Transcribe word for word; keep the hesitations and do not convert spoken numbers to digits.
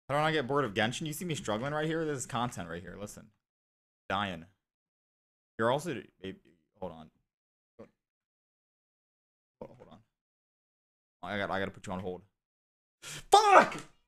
How do I get bored of Genshin? You see me struggling right here? This is content right here. Listen. Dying. You're also... Hold on. Hold on. I got I gotta put you on hold. Fuck!